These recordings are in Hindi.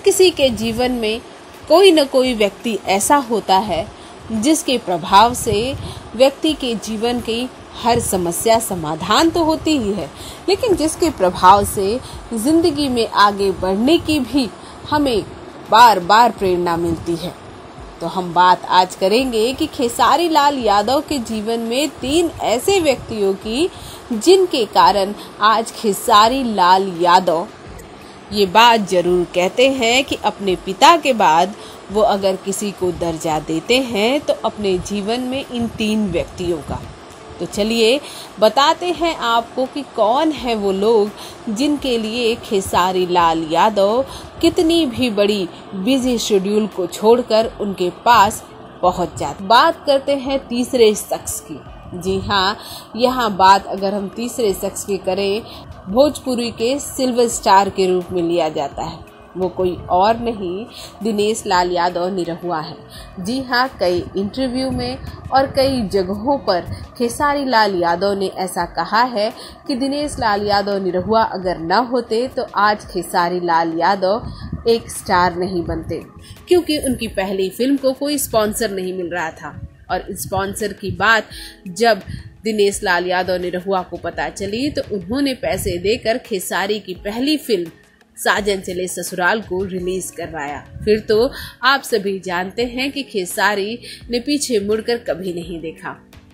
किसी के जीवन में कोई न कोई व्यक्ति ऐसा होता है जिसके प्रभाव से व्यक्ति के जीवन की हर समस्या समाधान तो होती ही है, लेकिन जिसके प्रभाव से जिंदगी में आगे बढ़ने की भी हमें बार बार प्रेरणा मिलती है। तो हम बात आज करेंगे कि खेसारी लाल यादव के जीवन में 3 ऐसे व्यक्तियों की जिनके कारण आज खेसारी लाल यादव ये बात जरूर कहते हैं कि अपने पिता के बाद वो अगर किसी को दर्जा देते हैं तो अपने जीवन में इन 3 व्यक्तियों का। तो चलिए बताते हैं आपको कि कौन है वो लोग जिनके लिए खेसारी लाल यादव कितनी भी बड़ी बिजी शेड्यूल को छोड़कर उनके पास पहुंच जाते। बात करते हैं तीसरे शख्स की। जी हाँ, यहाँ बात अगर हम तीसरे शख्स की करें, भोजपुरी के सिल्वर स्टार के रूप में लिया जाता है। वो कोई और नहीं दिनेश लाल यादव निरहुआ है। जी हाँ, कई इंटरव्यू में और कई जगहों पर खेसारी लाल यादव ने ऐसा कहा है कि दिनेश लाल यादव निरहुआ अगर न होते तो आज खेसारी लाल यादव एक स्टार नहीं बनते, क्योंकि उनकी पहली फिल्म को कोई स्पॉन्सर नहीं मिल रहा था। और स्पॉन्सर की बात जब दिनेश लाल यादव निरहुआ को पता चली तो उन्होंने पैसे देकर खेसारी की पहली फिल्म साजन चले ससुराल को रिलीज करवाया। फिर तो आप सभी जानते हैं कि खेसारी ने पीछे मुड़कर कभी नहीं देखा।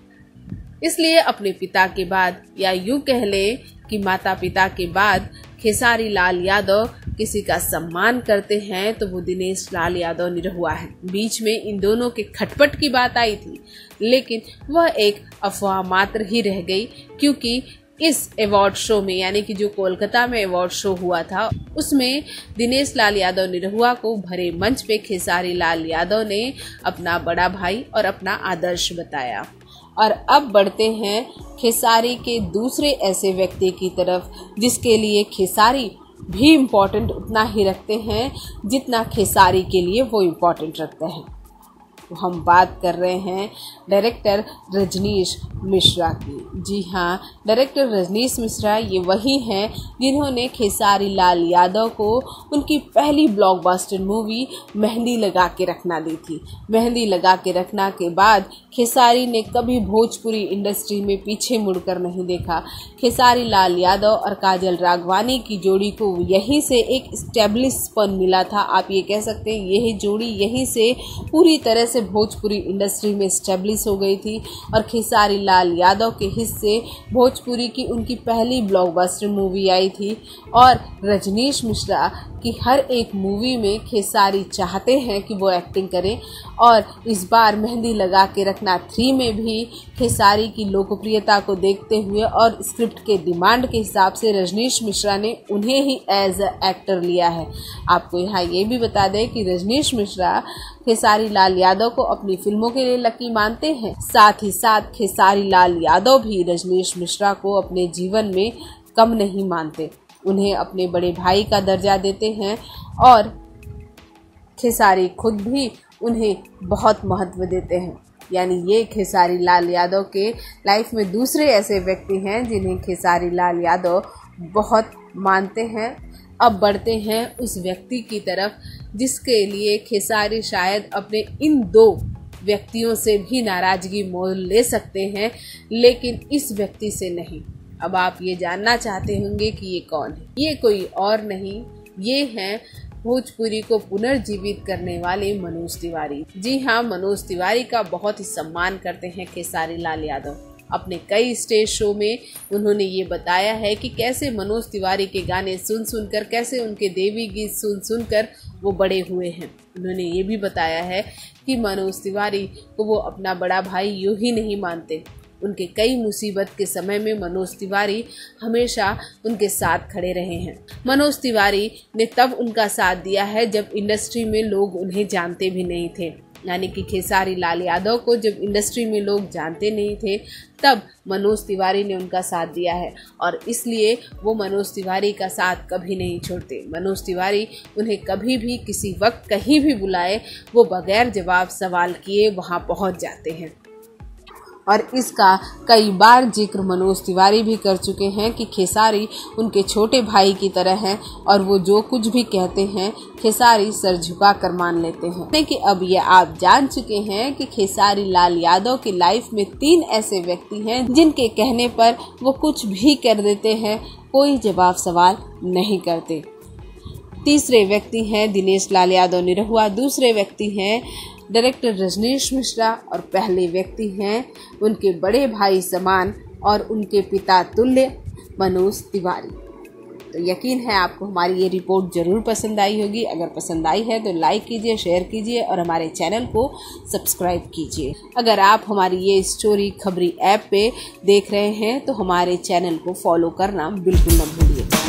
इसलिए अपने पिता के बाद, या यूं कह लें कि माता पिता के बाद, खेसारी लाल यादव किसी का सम्मान करते हैं तो वो दिनेश लाल यादव निरहुआ है। बीच में इन दोनों के खटपट की बात आई थी, लेकिन वह एक अफवाह मात्र ही रह गई, क्योंकि इस अवार्ड शो में, यानी कि जो कोलकाता में अवार्ड शो हुआ था, उसमें दिनेश लाल यादव निरहुआ को भरे मंच पे खेसारी लाल यादव ने अपना बड़ा भाई और अपना आदर्श बताया। और अब बढ़ते हैं खेसारी के दूसरे ऐसे व्यक्ति की तरफ जिसके लिए खेसारी भी इम्पोर्टेंट उतना ही रखते हैं जितना खेसारी के लिए वो इम्पोर्टेंट रखते हैं। तो हम बात कर रहे हैं डायरेक्टर रजनीश मिश्रा की। जी हाँ, डायरेक्टर रजनीश मिश्रा ये वही हैं जिन्होंने खेसारी लाल यादव को उनकी पहली ब्लॉकबस्टर मूवी मेहंदी लगा के रखना दी थी। मेहंदी लगा के रखना के बाद खेसारी ने कभी भोजपुरी इंडस्ट्री में पीछे मुड़कर नहीं देखा। खेसारी लाल यादव और काजल राघवानी की जोड़ी को यहीं से एक स्टेब्लिशपन मिला था। आप ये कह सकते हैं यही जोड़ी यहीं से पूरी तरह से भोजपुरी इंडस्ट्री में स्टेब्लिश हो गई थी। और खेसारी लाल यादव के हिस्से भोजपुरी की उनकी पहली ब्लॉकबस्टर मूवी आई थी। और रजनीश मिश्रा की हर एक मूवी में खेसारी चाहते हैं कि वो एक्टिंग करें। और इस बार मेहंदी लगा के रखना 3 में भी खेसारी की लोकप्रियता को देखते हुए और स्क्रिप्ट के डिमांड के हिसाब से रजनीश मिश्रा ने उन्हें ही एज अ एक्टर लिया है। आपको यहाँ ये भी बता दें कि रजनीश मिश्रा खेसारी लाल यादव को अपनी फिल्मों के लिए लकी मानते हैं। साथ ही साथ खेसारी लाल यादव भी रजनीश मिश्रा को अपने जीवन में कम नहीं मानते, उन्हें अपने बड़े भाई का दर्जा देते हैं। और खेसारी खुद भी उन्हें बहुत महत्व देते हैं। यानी ये खेसारी लाल यादव के लाइफ में दूसरे ऐसे व्यक्ति हैं जिन्हें खेसारी लाल यादव बहुत मानते हैं। अब बढ़ते हैं उस व्यक्ति की तरफ जिसके लिए खेसारी शायद अपने इन 2 व्यक्तियों से भी नाराजगी मोल ले सकते हैं, लेकिन इस व्यक्ति से नहीं। अब आप ये जानना चाहते होंगे कि ये कौन है। ये कोई और नहीं, ये हैं भोजपुरी को पुनर्जीवित करने वाले मनोज तिवारी। जी हाँ, मनोज तिवारी का बहुत ही सम्मान करते हैं खेसारी लाल यादव। अपने कई स्टेज शो में उन्होंने ये बताया है कि कैसे मनोज तिवारी के गाने सुन सुनकर, कैसे उनके देवी गीत सुन सुनकर वो बड़े हुए हैं। उन्होंने ये भी बताया है कि मनोज तिवारी को वो अपना बड़ा भाई यूं ही नहीं मानते। उनके कई मुसीबत के समय में मनोज तिवारी हमेशा उनके साथ खड़े रहे हैं। मनोज तिवारी ने तब उनका साथ दिया है जब इंडस्ट्री में लोग उन्हें जानते भी नहीं थे। यानी कि खेसारी लाल यादव को जब इंडस्ट्री में लोग जानते नहीं थे तब मनोज तिवारी ने उनका साथ दिया है। और इसलिए वो मनोज तिवारी का साथ कभी नहीं छोड़ते। मनोज तिवारी उन्हें कभी भी किसी वक्त कहीं भी बुलाए वो बगैर जवाब सवाल किए वहाँ पहुँच जाते हैं। और इसका कई बार जिक्र मनोज तिवारी भी कर चुके हैं कि खेसारी उनके छोटे भाई की तरह हैं और वो जो कुछ भी कहते हैं खेसारी सर झुका कर मान लेते हैं। कि अब ये आप जान चुके हैं कि खेसारी लाल यादव की लाइफ में 3 ऐसे व्यक्ति हैं जिनके कहने पर वो कुछ भी कर देते हैं, कोई जवाब सवाल नहीं करते। तीसरे व्यक्ति हैं दिनेश लाल यादव निरहुआ, दूसरे व्यक्ति हैं डायरेक्टर रजनीश मिश्रा और पहले व्यक्ति हैं उनके बड़े भाई समान और उनके पिता तुल्य मनोज तिवारी। तो यकीन है आपको हमारी ये रिपोर्ट ज़रूर पसंद आई होगी। अगर पसंद आई है तो लाइक कीजिए, शेयर कीजिए और हमारे चैनल को सब्सक्राइब कीजिए। अगर आप हमारी ये स्टोरी खबरी ऐप पे देख रहे हैं तो हमारे चैनल को फॉलो करना बिल्कुल न भूलिए।